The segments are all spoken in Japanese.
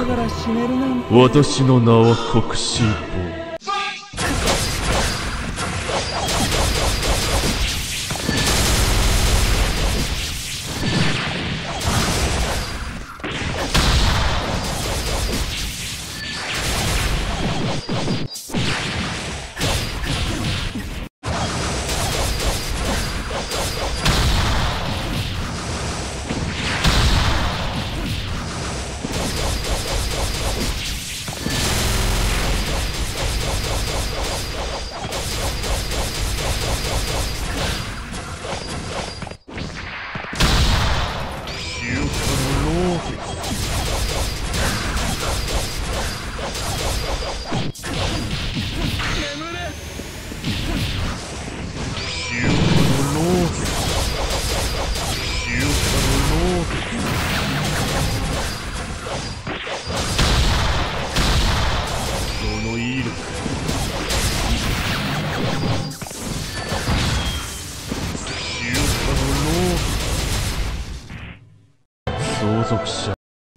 がら死ねるなんて。 私の名は国士坊。相続者。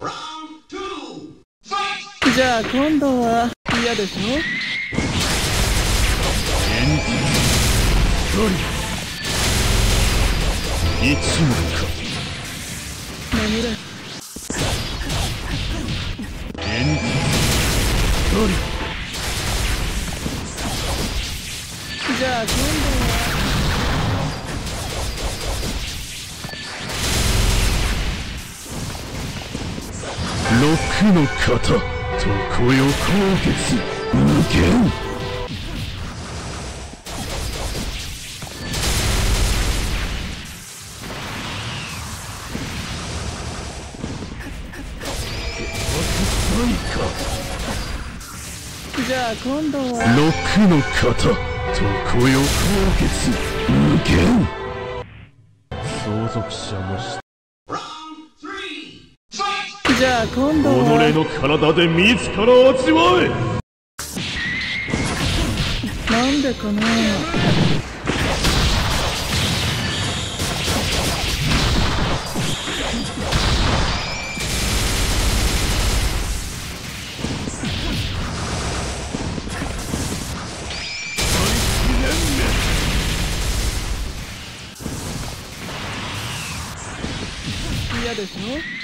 じゃあ今度は嫌でしょ。 一問か。 眠れ。じゃあ今度は六の型、常世高月無限。 じゃあ今度は六の型、常世高月無限。相続者もしじゃあ今度は己の体で自ら味わえ。 なんでかな。嫌でしょ。